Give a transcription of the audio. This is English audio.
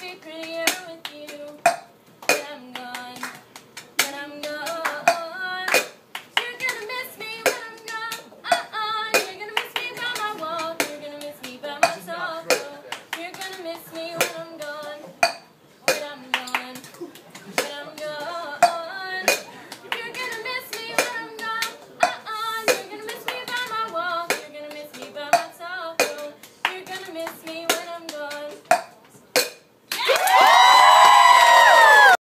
be prettier with you. When I'm gone, when I'm gone. You're gonna miss me when I'm gone. You're gonna miss me by my walk. You're gonna miss me by my talk. You're gonna miss me when I'm gone. When I'm gone, when I'm gone. You're gonna miss me when I'm gone. You're gonna miss me by my walk. You're gonna miss me by my talk. You're gonna miss me when I'm gone.